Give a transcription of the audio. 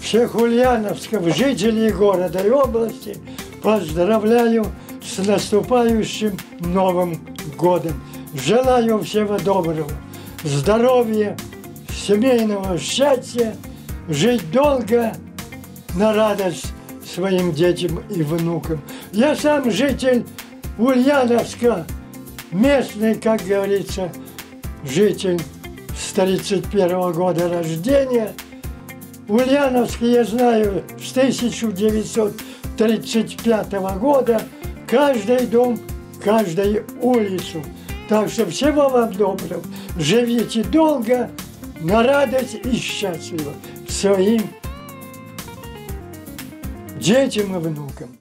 Всех ульяновских жителей города и области поздравляю с наступающим Новым годом. Желаю всего доброго, здоровья, семейного счастья, жить долго на радость своим детям и внукам. Я сам житель Ульяновска, местный, как говорится, житель с 31-го года рождения. Ульяновск я знаю с 1935 года, каждый дом, каждую улицу. Так что всего вам доброго. Живите долго, на радость и счастливо своим детям и внукам.